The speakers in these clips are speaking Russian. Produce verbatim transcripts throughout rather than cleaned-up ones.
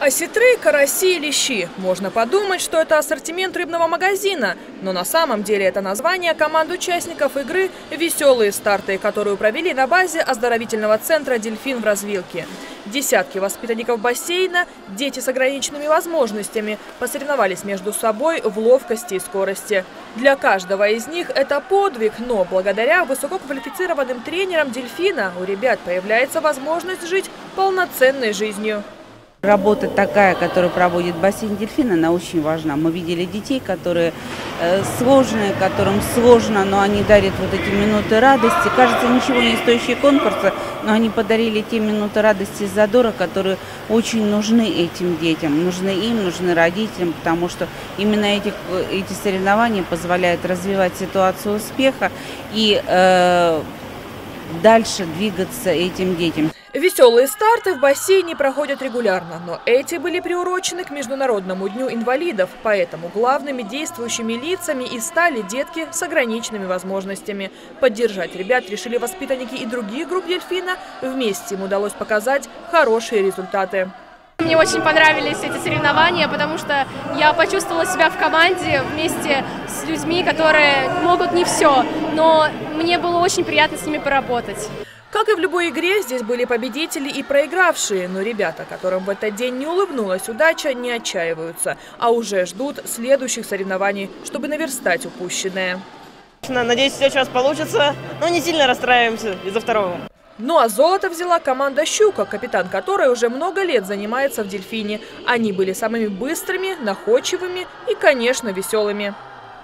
Осетры, караси и лещи. Можно подумать, что это ассортимент рыбного магазина. Но на самом деле это название команд участников игры «Веселые старты», которую провели на базе оздоровительного центра «Дельфин» в Развилке. Десятки воспитанников бассейна, дети с ограниченными возможностями, посоревновались между собой в ловкости и скорости. Для каждого из них это подвиг, но благодаря высококвалифицированным тренерам «Дельфина» у ребят появляется возможность жить полноценной жизнью. Работа такая, которую проводит бассейн «Дельфин», она очень важна. Мы видели детей, которые э, сложные, которым сложно, но они дарят вот эти минуты радости. Кажется, ничего не стоящие конкурсы, но они подарили те минуты радости и задора, которые очень нужны этим детям. Нужны им, нужны родителям, потому что именно эти, эти соревнования позволяют развивать ситуацию успеха и э, дальше двигаться этим детям. Веселые старты в бассейне проходят регулярно, но эти были приурочены к Международному дню инвалидов, поэтому главными действующими лицами и стали детки с ограниченными возможностями. Поддержать ребят решили воспитанники и других групп «Дельфина». Вместе им удалось показать хорошие результаты. Мне очень понравились эти соревнования, потому что я почувствовала себя в команде вместе с людьми, которые могут не все, но мне было очень приятно с ними поработать. Как и в любой игре, здесь были победители и проигравшие, но ребята, которым в этот день не улыбнулась удача, не отчаиваются, а уже ждут следующих соревнований, чтобы наверстать упущенное. Надеюсь, в следующий раз получится, но не сильно расстраиваемся из-за второго. Ну а золото взяла команда «Щука», капитан которой уже много лет занимается в «Дельфине». Они были самыми быстрыми, находчивыми и, конечно, веселыми.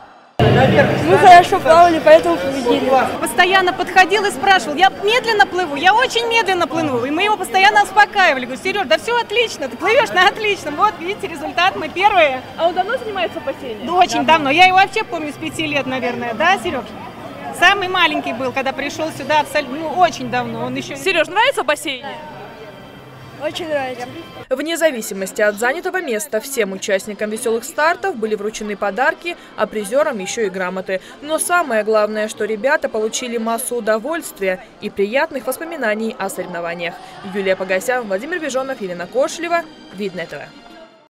Мы хорошо плавали, поэтому победили. Постоянно подходил и спрашивал: я медленно плыву, я очень медленно плыву. И мы его постоянно успокаивали. Говорю: Сереж, да все отлично, ты плывешь на отлично. Вот, видите, результат, мы первые. А он давно занимается в бассейне? Да, очень давно. Я его вообще помню с пяти лет, наверное. Да, Сереж? Самый маленький был, когда пришел сюда, абсолютно, ну, очень давно. Он еще... Сереж, нравится в бассейне? Очень нравится. Вне зависимости от занятого места всем участникам веселых стартов были вручены подарки, а призерам еще и грамоты. Но самое главное, что ребята получили массу удовольствия и приятных воспоминаний о соревнованиях. Юлия Погосян, Владимир Бежонов, Елена Кошелева. Видное ТВ.